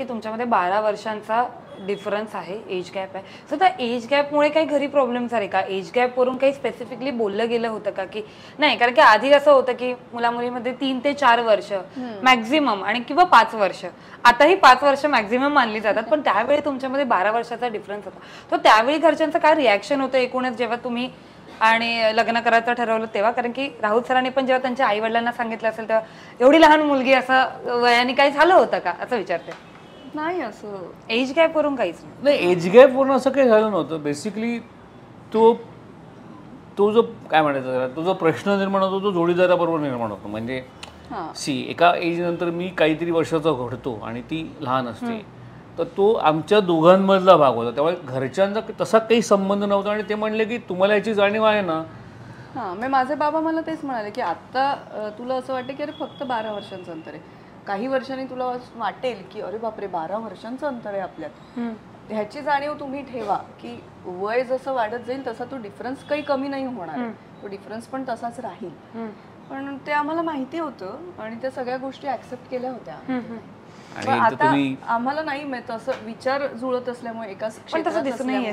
की तुमच्यामध्ये 12 वर्षांचा डिफरन्स आहे, एज गॅप आहे. सो त्या एज गॅपमुळे काही घरी प्रॉब्लेम झाले का? एज गॅपवरून काही स्पेसिफिकली बोललं गेलं होतं का? की नाही, कारण की आधी असं होतं की मुला-मुलीमध्ये 3 ते 4 वर्ष मॅक्झिमम आणि किंवा 5 वर्ष. आताही 5 वर्ष मॅक्झिमम मानली जातात, पण त्यावेळी तुमच्यामध्ये 12 वर्षाचा डिफरन्स होता. तर त्यावेळी घरच्यांचं काय रिॲक्शन होतं एकूणच जेव्हा तुम्ही आणि लग्न करायचं ठरवलं तेव्हा? कारण की राहुल सरांनी पण जेव्हा त्यांच्या आई वडिलांना सांगितलं असेल तेव्हा एवढी लहान मुलगी असं वयाने काही झालं होतं का असं विचारते. नाही, असं एज गॅप वरून काहीच नाही, एज गॅप वरून असं काही झालं नव्हतं. बेसिकली तो तो जो काय म्हणायचा तो जो प्रश्न निर्माण होतो तो जोडीदाराबरोबर निर्माण होतो. म्हणजे एका एज नंतर मी काहीतरी वर्षाचा घडतो आणि ती लहान असते, तर तो आमच्या दोघांमधला भाग होता. त्यामुळे घरच्यांचा तसा काही संबंध नव्हता. आणि ते म्हणले की तुम्हाला याची जाणीव आहे ना. मी माझे बाबा मला तेच म्हणाले की आता तुला असं वाटतं की अरे फक्त 12 वर्षांचं अंतर आहे, काही वर्षांनी तुला वाटेल की अरे बापरे 12 वर्षांचं अंतर आहे आपल्यात. ह्याची जाणीव तुम्ही ठेवा की वय जसं वाढत जाईल तसा तो डिफरन्स काही कमी नाही होणार, तो डिफरन्स पण तसाच राहील. पण ते आम्हाला माहिती होतं आणि त्या सगळ्या गोष्टी ऍक्सेप्ट केल्या होत्या. आता आम्हाला नाही माहित असं विचार जुळत असल्यामुळे एकाच तसं दिसून नाही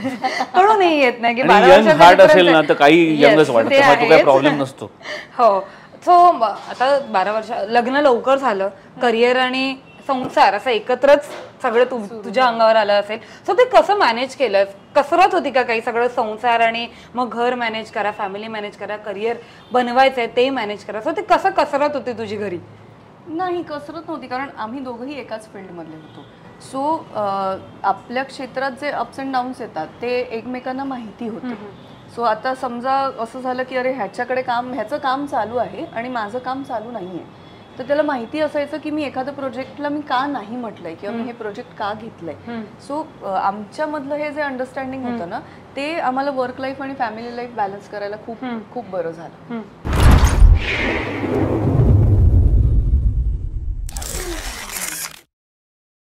येत नाही की हार्ट असेल ना तर काही यंगच वाटतं, तो काही प्रॉब्लेम नसतो. हो. सो आता 12 वर्ष लग्न लवकर झालं, करिअर आणि संसार असं एकत्रच सगळं तुझ्या अंगावर आलं असेल. सो ते कसं मॅनेज केलं? कसरत होती का काही? सगळं संसार आणि मग घर मॅनेज करा, फॅमिली मॅनेज करा, करिअर बनवायचंय ते मॅनेज करा. सो ते कसं कसरत होती तुझी घरी? नाही, कसरत नव्हती, कारण आम्ही दोघंही एकाच फील्डमधले होतो. सो आपल्या क्षेत्रात जे अप्स अँड डाऊन्स येतात ते एकमेकांना माहिती होतं. सो आता समजा असं झालं की अरे ह्याचं काम चालू आहे आणि माझं काम चालू नाहीये, तर त्याला माहिती असायचं की मी एखाद्या प्रोजेक्टला मी का नाही म्हटलंय किंवा मी हे प्रोजेक्ट का घेतलंय. सो आमच्यामधलं हे जे अंडरस्टँडिंग होतं ना, ते आम्हाला वर्क लाईफ आणि फॅमिली लाईफ बॅलन्स करायला खूप खूप बरं झालं.